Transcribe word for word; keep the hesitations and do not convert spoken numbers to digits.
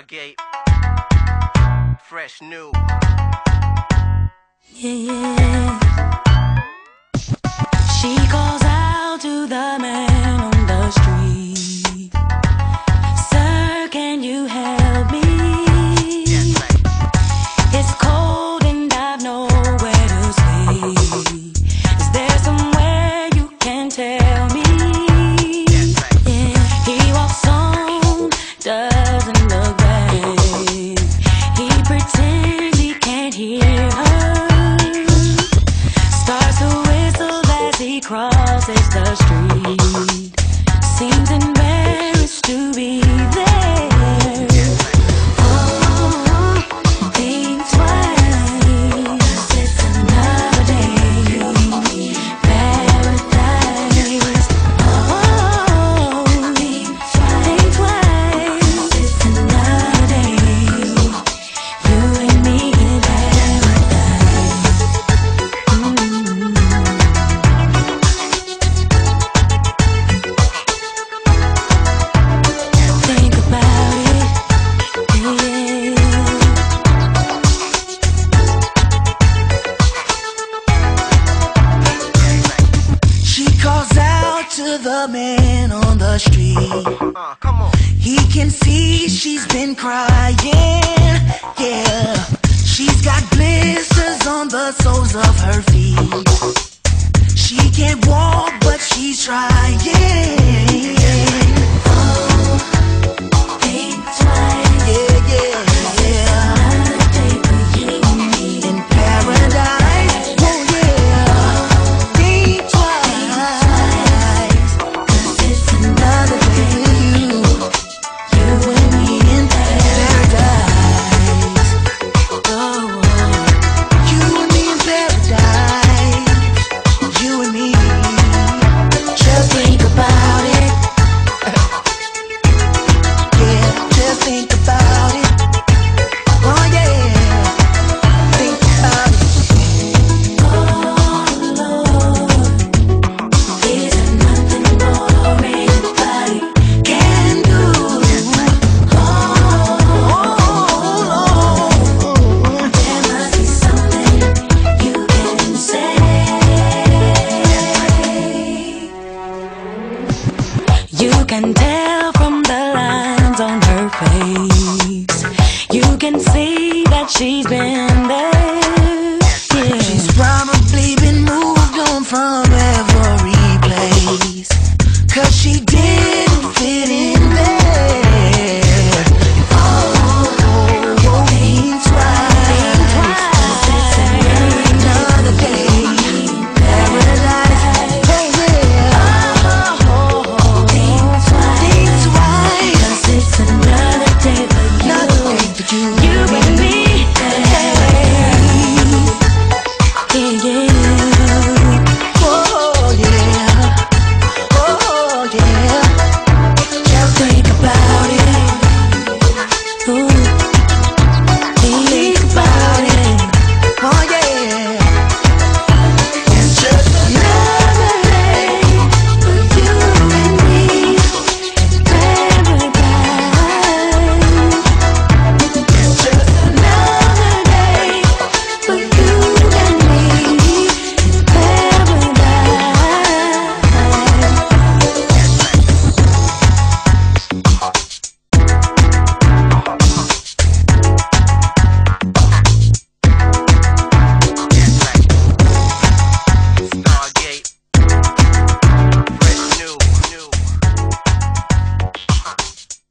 Stargate, fresh new. Yeah, yeah. She calls out to the man on the street. Sir, can you help me? Yes, right. It's cold and I've nowhere to sleep. Is there somewhere you can tell me? Yes, right. Yeah. He walks on, doesn't look back. He pretends he can't hear her. Starts to whistle as he crosses the street. Seems embarrassed to be there. Oh, think twice. It's another day. Paradise. Oh, think twice. It's another day. You and me in paradise. Mm. Think about it, yeah. She calls out to the man on the street. Uh, come on. He can see she's been crying, yeah. She's got blisters on the soles of her feet. She can't walk, but she's trying. Oh, think twice. Yeah, yeah, yeah. Another day for you and me. In paradise, oh yeah. Think twice. 'Cause it's another For day you, you and me in paradise. Oh, You and me in paradise. You and me. just think about it. Yeah, just think about it. Oh yeah, think about it. Oh Lord, is there nothing more anybody can do? Oh, Oh, there must be something you can say. You can tell from the lines on her face. You can see that she's been there. Yeah. she's probably been moved on from every place. 'Cause she